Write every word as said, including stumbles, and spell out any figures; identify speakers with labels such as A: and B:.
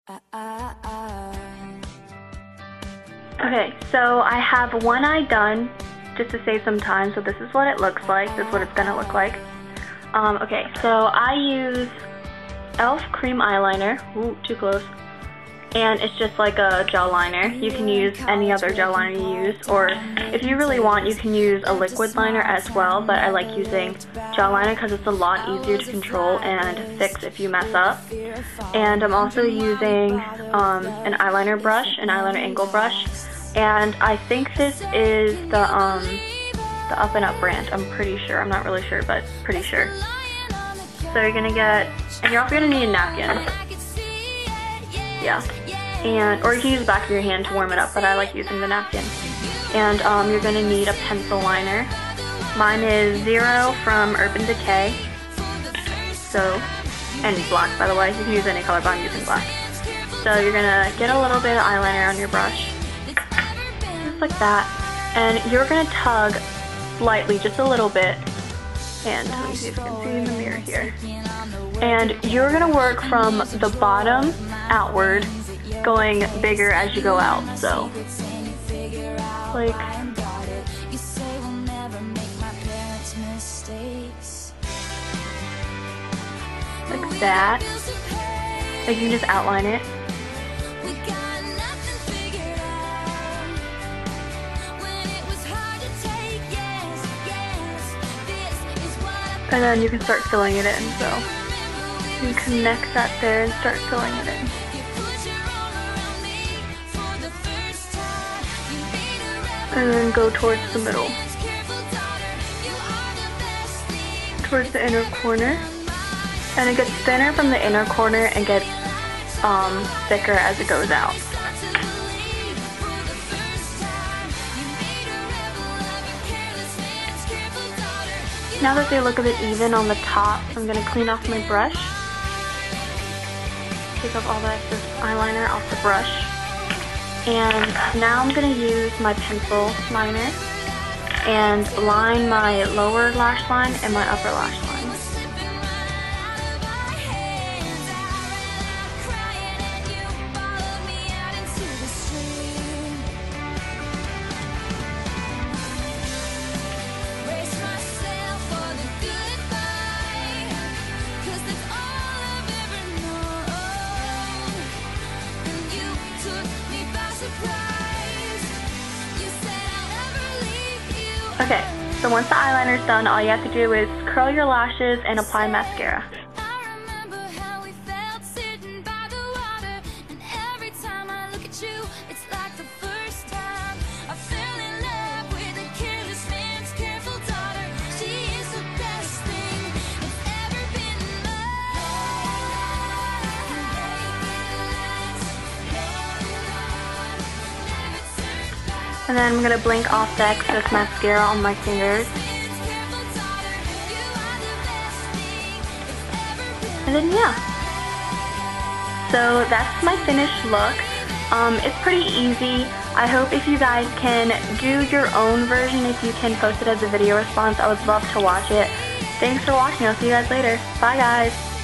A: Okay, so I have one eye done just to save some time, so this is what it looks like. This is what it's gonna look like. Um, okay, so I use e l f cream eyeliner. Ooh, too close. And it's just like a gel liner. You can use any other gel liner you use, or if you really want, you can use a liquid liner as well, but I like using gel liner because it's a lot easier to control and fix if you mess up. And I'm also using um, an eyeliner brush, an eyeliner angle brush, and I think this is the, um, the Up and Up brand. I'm pretty sure. I'm not really sure, but pretty sure. So you're going to get, and you're also going to need a napkin. Yeah. And, or you can use the back of your hand to warm it up, but I like using the napkin. And um, you're going to need a pencil liner. Mine is Zero from Urban Decay. So, and black, by the way. You can use any color, but I'm using black. So you're going to get a little bit of eyeliner on your brush. Just like that. And you're going to tug slightly, just a little bit. And let me see if you can see in the mirror here. And you're going to work from the bottom outward, going bigger as you go out. So, like, like that. Like, you can just outline it. And then you can start filling it in, so you can connect that there and start filling it in. And then go towards the middle. Towards the inner corner. And it gets thinner from the inner corner and gets um, thicker as it goes out. Now that they look a bit even on the top, I'm going to clean off my brush. Take off all the excess eyeliner off the brush. And now I'm going to use my pencil liner and line my lower lash line and my upper lash line. Okay, so once the eyeliner is done, all you have to do is curl your lashes and apply mascara. And then I'm going to blink off the excess mascara on my fingers. And then yeah. So that's my finished look. Um, it's pretty easy. I hope if you guys can do your own version, if you can post it as a video response, I would love to watch it. Thanks for watching. I'll see you guys later. Bye guys.